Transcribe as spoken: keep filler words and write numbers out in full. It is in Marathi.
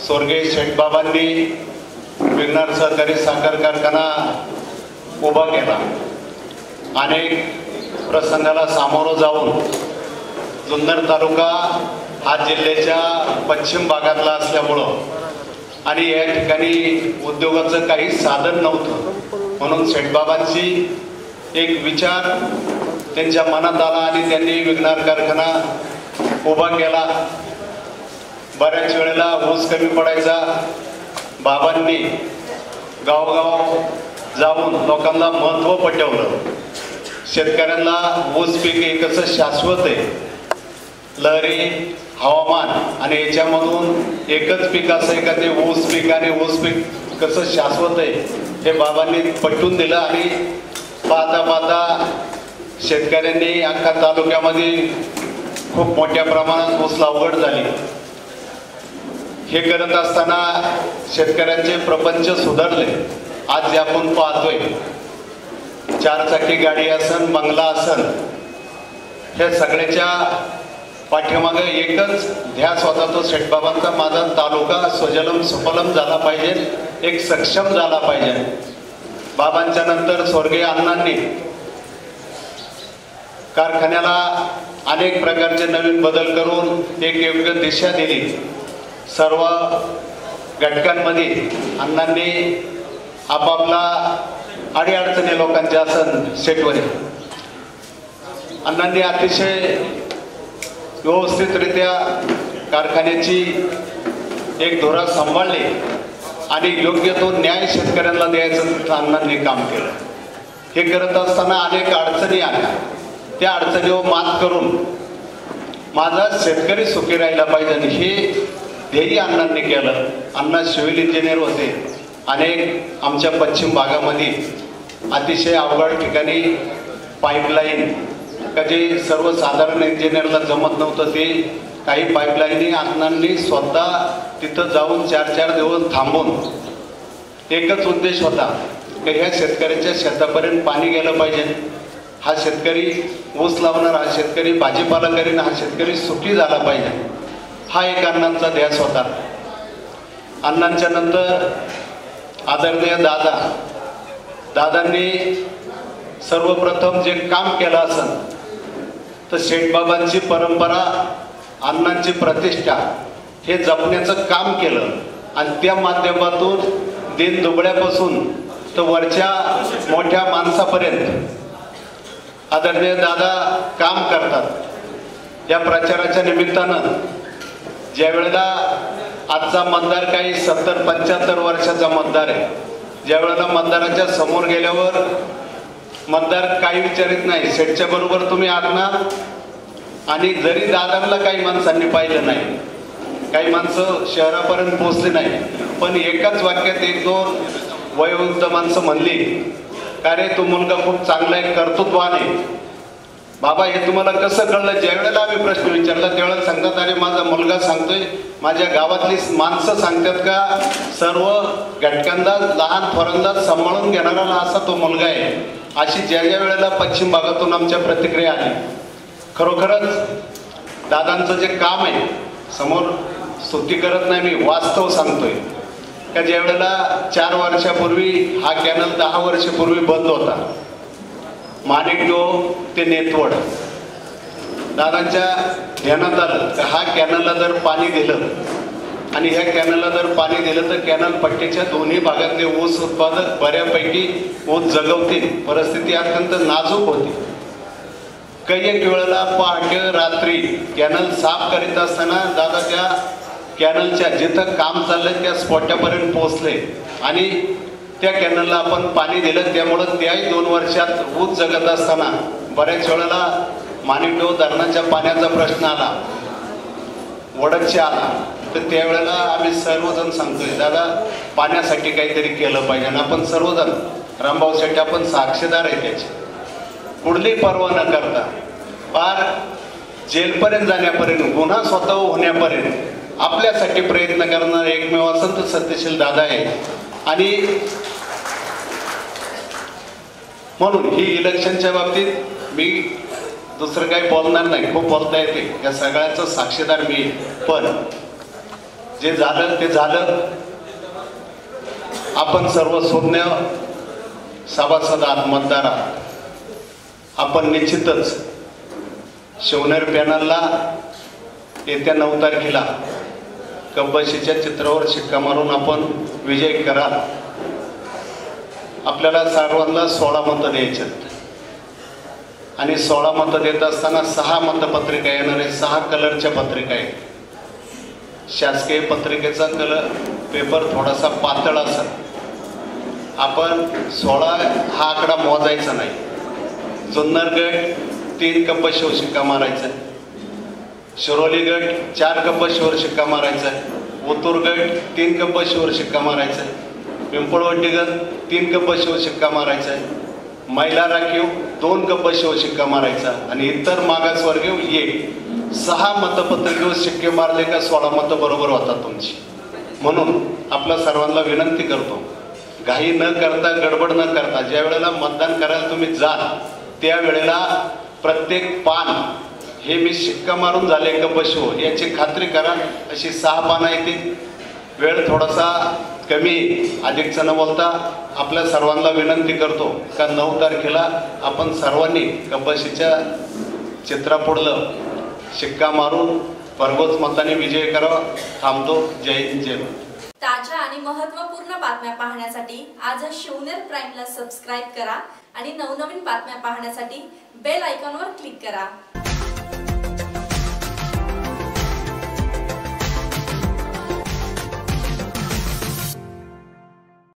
स्वर्गीय शेठबाबांनी विघ्नार सहकारी साखर कारखाना उभा केला। अनेक प्रसंगाला सामोरं जाऊन जुन्नर तालुका हा जिल्ह्याच्या पश्चिम भागातला असल्यामुळं आणि या ठिकाणी उद्योगाचं काही साधन नव्हतं, म्हणून शेठबाबांची एक विचार त्यांच्या मनात आला आणि त्यांनी विघ्नार कारखाना उभा केला। बऱ्याच वेळेला ऊस कमी पडायचा, बाबांनी गावगाव जाऊन लोकांना महत्त्व पटवलं। शेतकऱ्यांना ऊस पीक हे कसं शाश्वत आहे, लहरी हवामान आणि याच्यामधून एकच पीक असं आहे का ते ऊस पीक, आणि ऊस पीक कसं शाश्वत आहे हे बाबांनी पटवून दिलं। आणि पाहता पाहता शेतकऱ्यांनी अख्खा तालुक्यामध्ये खूप मोठ्या प्रमाणात ऊस लागवड झाली। हे करत असताना शेतकऱ्यांचे प्रपंच सुधारले। आज जे आपण पाहतोय, चारचाकी गाडी असन, बंगला असन, हे सगळ्याच्या पाठीमागे एकच ध्यास होता, तो शेठबाबांचा, माझा तालुका स्वजलम सुफलम झाला पाहिजे, एक सक्षम झाला पाहिजे। बाबांच्या नंतर स्वर्गीय अण्णांनी कारखान्याला अनेक प्रकारचे नवीन बदल करून एक योग्य दिशा दिली। सर्व घटकांमध्ये अण्णांनी आपापला अडीअडचणी लोकांच्या असन सेटवर अण्णांनी अतिशय व्यवस्थितरित्या कारखान्याची एक धोरण सांभाळली आणि योग्य तो न्याय शेतकऱ्यांना द्यायचं अण्णांनी काम केलं। हे करत असताना अनेक अडचणी आल्या, त्या अडचणीवर मात करून माझा शेतकरी सुखी राहिला पाहिजे हे ध्येय अण्णांनी केलं। अण्णा सिव्हिल इंजिनियर होते। अनेक आमच्या पश्चिम भागामध्ये अतिशय अवघड ठिकाणी पाईपलाईन का जे सर्वसाधारण इंजिनियरला जमत नव्हतं, ते काही पाईपलाईनी अण्णांनी स्वतः तिथं जाऊन चार चार दिवस थांबून एकच उद्देश होता की ह्या शेतकऱ्याच्या शेतापर्यंत पाणी गेलं पाहिजे, हा शेतकरी ऊस लावणार, हा शेतकरी भाजीपाला करीन, हा शेतकरी सुखी झाला पाहिजे, हा एक अण्णांचा ध्यास होता। अण्णांच्या नंतर आदरणीय दादा दादांनी सर्वप्रथम जे काम केलं असेल तर शेठबाबांची परंपरा, अण्णांची प्रतिष्ठा हे जपण्याचं काम केलं आणि त्या माध्यमातून दिन दुबळ्यापासून तर वरच्या मोठ्या माणसापर्यंत आदरणीय दादा काम करतात। या प्रचाराच्या निमित्तानं ज्या वेळेला आजचा मतदार काही सत्तर पंच्याहत्तर वर्षाचा मतदार आहे, ज्या वेळेला मतदाराच्या समोर गेल्यावर मतदार काही विचारित नाही, शेठच्या बरोबर तुम्ही आहात ना, आणि जरी दादांना काही माणसांनी पाहिलं नाही, काही माणसं शहरापर्यंत पोहोचली नाही, पण एकाच वाक्यात एक दोन वयोवृद्ध माणसं म्हणली का रे तो मुलगा खूप चांगला आहे, कर्तृत्वान आहे। बाबा हे तुम्हाला कसं कळलं? ज्या वेळेला आम्ही प्रश्न विचारला त्यावेळेला सांगतात, अरे माझा मुलगा सांगतोय, माझ्या गावातली माणसं सांगतात का सर्व घटकांना लहान थोरांना सांभाळून घेणारा असा तो मुलगा आहे, अशी ज्या ज्या वेळेला पश्चिम भागातून आमच्या प्रतिक्रिया आली। खरोखरच दादांचं जे काम आहे, समोर स्तुती करत नाही मी, वास्तव सांगतोय का ज्या वेळेला चार वर्षापूर्वी हा कॅनल दहा वर्षापूर्वी बंद होता, माणिकडो ते नेतवड, दादांच्या ध्यानात आलं तर हा कॅनलला जर पाणी दिलं आणि ह्या कॅनलला जर पाणी दिलं तर कॅनल पट्टीच्या दोन्ही भागातले ऊस उत्पादक बऱ्यापैकी ऊस जगवतील, परिस्थिती अत्यंत नाजूक होती। काही एक वेळेला पहाटे रात्री कॅनल साफ करीत असताना दादा त्या कॅनलच्या जिथं काम चाललंय त्या स्पॉटापर्यंत पोहोचले आणि त्या कॅनलला आपण पाणी दिलं, त्यामुळं त्याही दोन वर्षात ऊस जगत असताना बऱ्याच वेळेला माणिकडो धरणाच्या पाण्याचा प्रश्न आला, वडदच्या आला, तर त्यावेळेला आम्ही सर्वजण सांगतोय दादा पाण्यासाठी काहीतरी केलं पाहिजे, आणि आपण सर्वजण रामभाऊसाठी आपण साक्षीदार आहे त्याची, कुठली पर्वा न करता पार जेलपर्यंत जाण्यापर्यंत, गुन्हा स्वतः होण्यापर्यंत आपल्यासाठी प्रयत्न करणार एकमेव असंत सत्यशील दादा आहे। आणि म्हणून ही इलेक्शनच्या बाबतीत मी दुसरं काही बोलणार नाही, खूप बोलता येते, या सगळ्याचं साक्षीदार मी, पण जे झालं ते झालं. आपण सर्व शून्य सभासद आहात, मतदार आहात. आपण निश्चितच शिवनेर पॅनलला येत्या नऊ तारखेला कपबशीच्या चित्रावर शिक्का मारून आपण विजय करा. आपल्याला सर्वांना सोळा मतं द्यायची आणि सोळा मतं देत असताना सहा मतपत्रिका येणार आहे. सहा कलरच्या पत्रिका आहेत. शासकीय पत्रिकेचा कलर पेपर थोडासा पातळ असेल. आपण सोळा हा आकडा मोजायचा नाही. जुन्नर गट तीन कपबशीवर शिक्का मारायचा. शिरोली गट चार कपबशीवर शिक्का मारायचा. ओतूर गट तीन कपबशीवर शिक्का मारायचा. पिंपळवंडी गट तीन कपबशीवर शिक्का मारायचा. महिला राखीव दोन कपबशीवर शिक्का मारायचा आणि इतर मागासवर्गीय एक. सहा मतपत्रिकेवर शिक्के मारले का सोळा मतं बरोबर होतात तुमची. म्हणून आपल्या सर्वांना विनंती करतो, घाई न करता, गडबड न करता, ज्या वेळेला मतदान करायला तुम्ही जाल त्यावेळेला प्रत्येक पान हे मी शिक्का मारून झाले कपबशीवर याची खात्री करा. अशी सहा पानं येतील. वेळ थोडासा कमी अधिकचं न बोलता आपल्या सर्वांना विनंती करतो का नऊ तारखेला आपण सर्वांनी कपबशीच्या चित्रापुढलं शिक्का मारून भरघोस मताने विजय करावा. थांबतो. जय हिंद, जय भारत. ताज्या आणि महत्त्वपूर्ण बातम्या पाहण्यासाठी आजच शिवनेर प्राईमला सबस्क्राईब करा आणि नवनवीन बातम्या पाहण्यासाठी बेल आयकॉनवर क्लिक करा.